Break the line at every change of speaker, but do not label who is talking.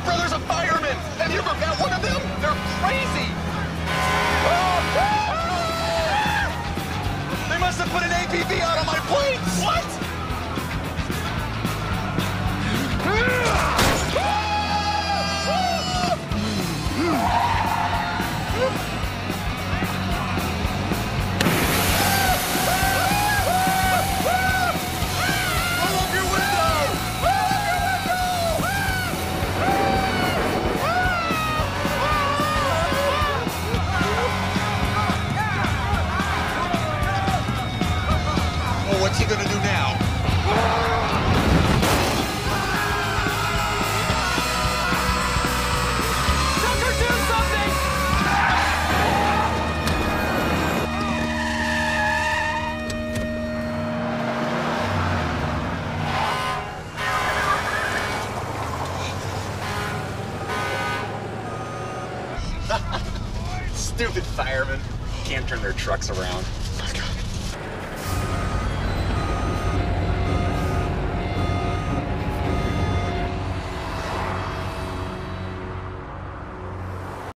brothers are firemen. Have you ever met one of them? They're crazy. They must have put an APV out on my plates. What? What's he gonna do now?
Tucker, do something!
Stupid firemen. Can't turn their trucks around. Oh my God.